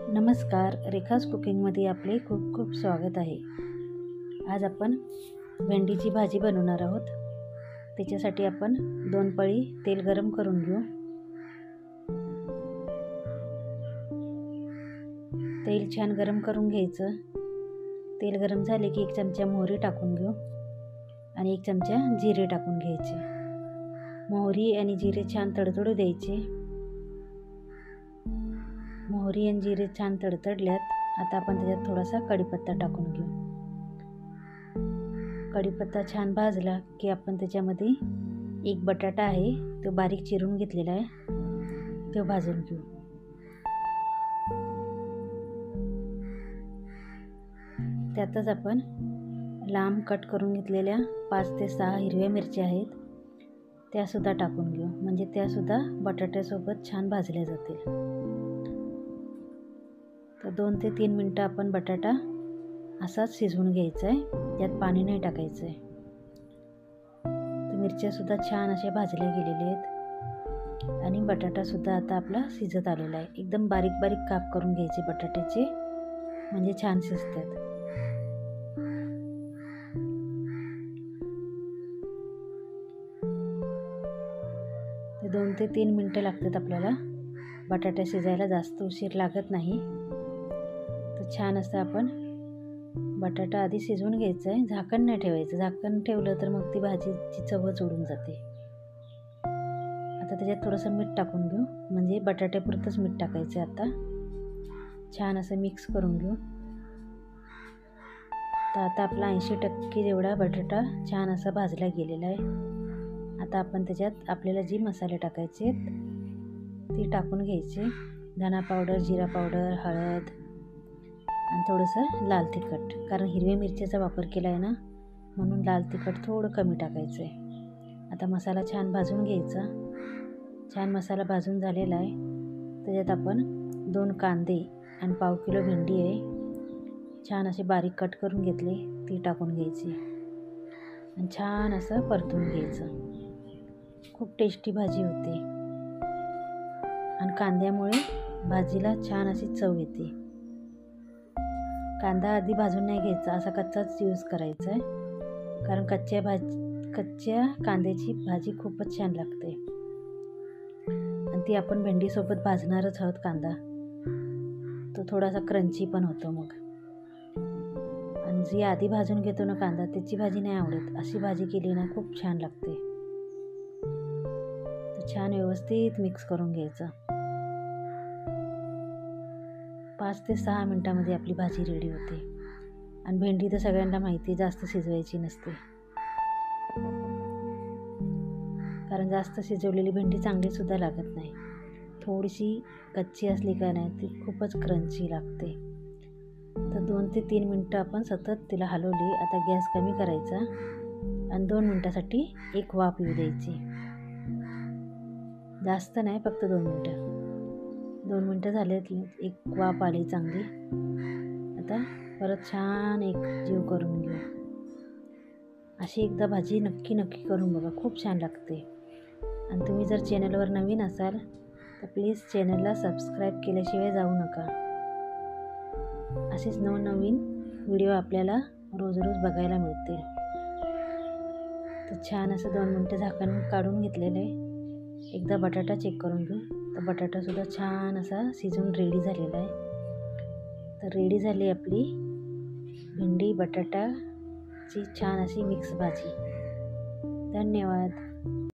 नमस्कार, रेखाज कुकिंगमध्ये आपले खूप खूप स्वागत आहे. आज आपण भेंडीची भाजी बनवणार आहोत. त्याच्यासाठी आपण 2 पळी तेल गरम करून घेऊ. तेल छान गरम करून घ्यायचं. तेल गरम झाले की 1 चमचा मोहरी टाकून घेऊ आणि 1 चमचा जिरे टाकून घ्यायचे. मोहरी आणि जिरे छान तडतडू द्यायचे. मोहरी आणि जिरे छान तडतडल्यात. आता आपण त्याच्यात थोडासा कढीपत्ता टाकून घेऊ. कढीपत्ता छान भाजला की आपण त्याच्यामध्ये 1 बटाटा आहे तो बारीक चिरून घेतलेला आहे, तो भाजून घेऊ. त्यातच आपण लांब कट करून घेतलेल्या 5 ते 6 हिरव्या मिरच्या आहेत, त्यासुद्धा टाकून घेऊ. म्हणजे त्यासुद्धा बटाट्यासोबत छान भाजल्या जातील. तर 2 ते 3 मिनटं आपण बटाटा असाच शिजवून घ्यायचा आहे, त्यात पाणी नाही टाकायचं आहे. तर मिरच्यासुद्धा छान अशा भाजल्या गेलेल्या आहेत आणि बटाटासुद्धा आता आपला शिजत आलेला आहे. एकदम बारीक बारीक काप करून घ्यायचे बटाट्याचे, म्हणजे छान शिजतात. ते 2 ते 3 मिनटं लागतात आपल्याला बटाटा शिजायला, जास्त उशीर लागत नाही. तर छान असं आपण बटाटा आधी शिजवून घ्यायचं आहे. झाकण नाही ठेवायचं. झाकण ठेवलं तर मग ती भाजीची चवच उडून जाते. आता त्याच्यात थोडंसं मीठ टाकून घेऊ. म्हणजे बटाट्यापुरतंच मीठ टाकायचं आहे. आता छान असं मिक्स करून घेऊ. तर आता आपला 80% जेवढा बटाटा छान असा भाजला गेलेला आहे. आता आपण त्याच्यात आपल्याला जी मसाले टाकायचे आहेत ती टाकून घ्यायचे. धना पावडर, जिरा पावडर, हळद आणि थोडंसं लाल तिखट. कारण हिरव्या मिरचीचा वापर केला आहे ना, म्हणून लाल तिखट थोडं कमी टाकायचं आहे. आता मसाला छान भाजून घ्यायचा. छान मसाला भाजून झालेला आहे. त्याच्यात आपण 2 कांदे आणि 1/2 किलो भेंडी आहे, छान असे बारीक कट करून घेतले, ती टाकून घ्यायची आणि छान असं परतून घ्यायचं. खूप टेस्टी भाजी होते आणि कांद्यामुळे भाजीला छान अशी चव येते. कांदा आधी भाजून नाही घ्यायचा, असा कच्चाच यूज करायचा आहे. कारण कच्च्या कांद्याची भाजी खूपच छान लागते आणि ती आपण भेंडीसोबत भाजणारच आहोत. कांदा तो थोडासा क्रंची पण होतो मग. आणि जी आधी भाजून घेतो ना कांदा, त्याची भाजी नाही आवडत. अशी भाजी केली ना खूप छान लागते. तर छान व्यवस्थित मिक्स करून घ्यायचं. 5 ते 6 मिनटामध्ये आपली भाजी रेडी होते. आणि भेंडी तर सगळ्यांना माहिती, जास्त शिजवायची नसते. कारण जास्त शिजवलेली भेंडी चांगलीसुद्धा लागत नाही. थोडीशी कच्ची असली का नाही, ती खूपच क्रंची लागते. तर 2 ते 3 मिनटं आपण सतत तिला हलवली. आता गॅस कमी करायचा आणि 2 मिनटासाठी एक वाफ येऊ द्यायची. जास्त नाही, फक्त 2 मिनटं. 2 मिनटं झाले, एक वाफ आली चांगली. आता परत छान एक जीव करून घेऊ. अशी एकदा भाजी नक्की करून बघा, खूप छान लागते. आणि तुम्ही जर चॅनलवर नवीन असाल तर प्लीज चॅनलला सबस्क्राईब केल्याशिवाय जाऊ नका. असेच नवनवीन व्हिडिओ आपल्याला रोज बघायला मिळतील. तर छान असं 2 मिनटं झाकण काढून घेतलेलं आहे. एकदा बटाटा चेक करून घेऊ. तर बटाटासुद्धा छान असा शिजून रेडी झालेला आहे. तर रेडी झाली आपली भेंडी बटाटाची छान अशी मिक्स भाजी. धन्यवाद.